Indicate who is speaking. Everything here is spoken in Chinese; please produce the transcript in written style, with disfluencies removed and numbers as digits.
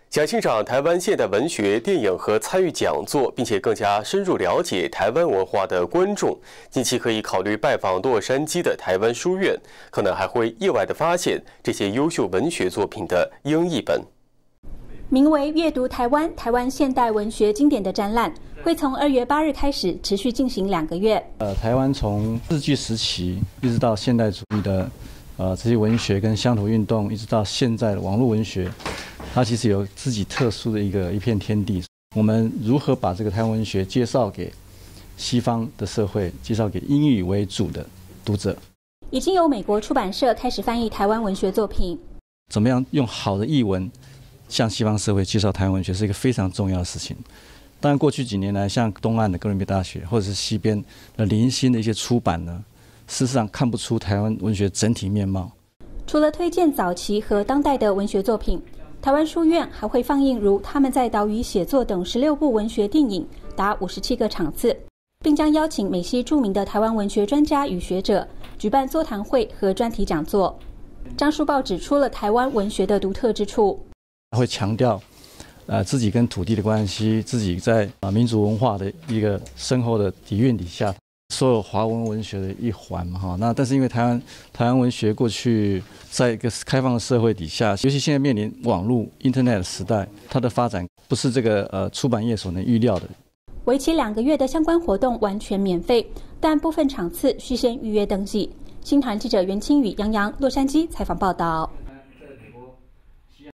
Speaker 1: 想欣赏台湾现代文学、电影和参与讲座，并且更加深入了解台湾文化的观众，近期可以考虑拜访洛杉矶的台湾书院，可能还会意外地发现这些优秀文学作品的英译本。
Speaker 2: 名为“阅读台湾现代文学经典”的展览，会从2月8日开始，持续进行2个月。
Speaker 3: 台湾从日据时期一直到现代主义的这些文学跟乡土运动，一直到现在的网络文学。它其实有自己特殊的一片天地。我们如何把这个台湾文学介绍给西方的社会，介绍给英语为主的读者？
Speaker 2: 已经有美国出版社开始翻译台湾文学作品。
Speaker 3: 怎么样用好的译文向西方社会介绍台湾文学，是一个非常重要的事情。当然，过去几年来，像东岸的哥伦比亚大学或者是西边的零星的一些出版呢，事实上看不出台湾文学整体面貌。
Speaker 2: 除了推荐早期和当代的文学作品，台湾书院还会放映如《他们在岛屿写作》等16部文学电影，达57个场次，并将邀请美西著名的台湾文学专家与学者举办座谈会和专题讲座。张书报指出了台湾文学的独特之处，
Speaker 3: 会强调自己跟土地的关系，自己在民族文化的一个深厚的底蕴底下，所有华文文学的一环嘛哈。那但是因为台湾文学过去在一个开放的社会底下，尤其现在面临网络 Internet 时代，它的发展不是这个出版业所能预料的。
Speaker 2: 为期2个月的相关活动完全免费，但部分场次需先预约登记。新唐记者袁清宇、杨洋洛杉矶采访报道。